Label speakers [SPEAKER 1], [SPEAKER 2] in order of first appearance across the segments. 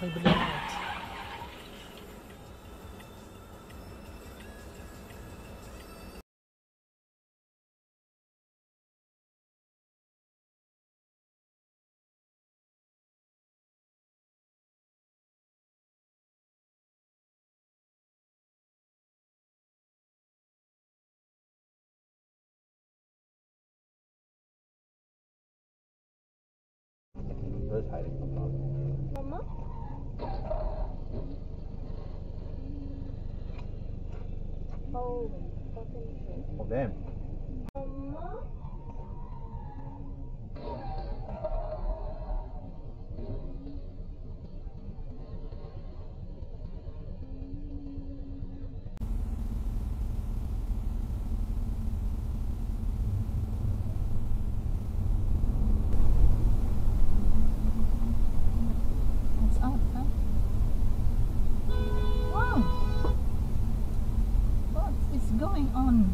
[SPEAKER 1] ako'y balikat.
[SPEAKER 2] Bird's hiding from us.
[SPEAKER 3] Mama? Holy fucking shit.
[SPEAKER 2] Oh, damn.
[SPEAKER 3] Mama?
[SPEAKER 1] What's up, huh? Wow. What is going on?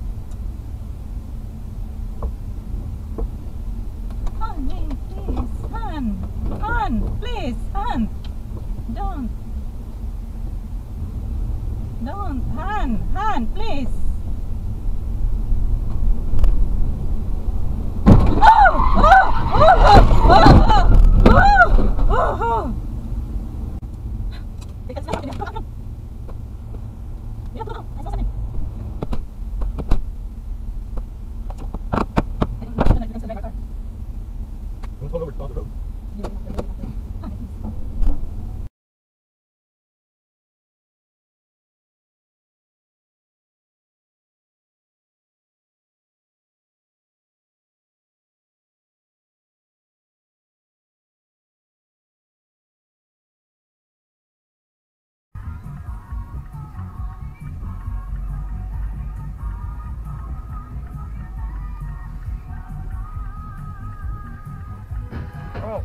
[SPEAKER 1] Honey, please, Han, please, Han. Don't, Han, please.
[SPEAKER 2] Don't pull over to the road. Oh.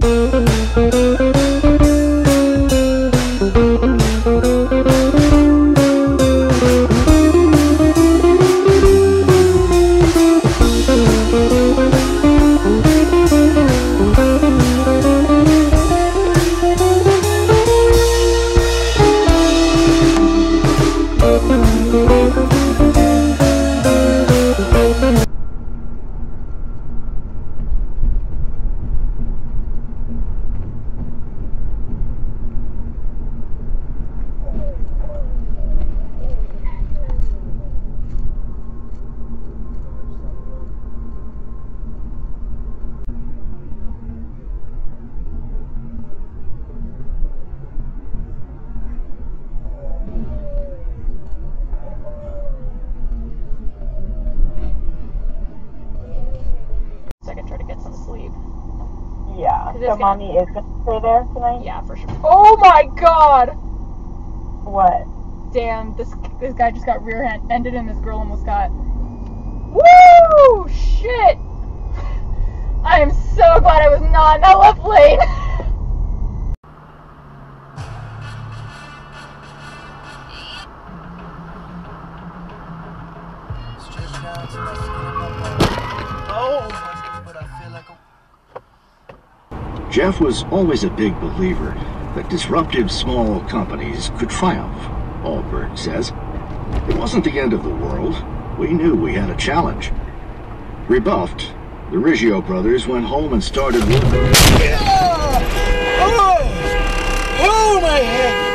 [SPEAKER 4] So I can try to get some sleep.
[SPEAKER 5] Yeah,
[SPEAKER 4] It's
[SPEAKER 5] so
[SPEAKER 4] gonna-
[SPEAKER 5] mommy is going to stay there tonight?
[SPEAKER 4] Yeah, for sure. Oh my god!
[SPEAKER 5] What?
[SPEAKER 4] Damn, this guy just got rear-ended and this girl almost got... Woo! Shit! I am so glad I was not in that left lane!
[SPEAKER 6] Jeff was always a big believer that disruptive small companies could triumph, Allberg says. It wasn't the end of the world. We knew we had a challenge. Rebuffed, the Riggio brothers went home and started working.
[SPEAKER 7] Oh, my head!